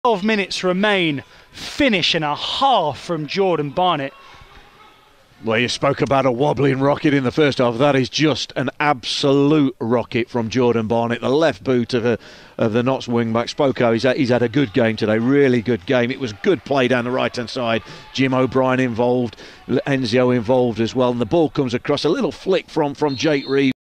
12 minutes remain. Finish and a half from Jordan Barnett. Well, you spoke about a wobbling rocket in the first half. That is just an absolute rocket from Jordan Barnett. The left boot of the Notts wing-back. Spoko, he's had a good game today, really good game. It was good play down the right-hand side. Jim O'Brien involved, Enzio involved as well. And the ball comes across, a little flick from Jake Reeves.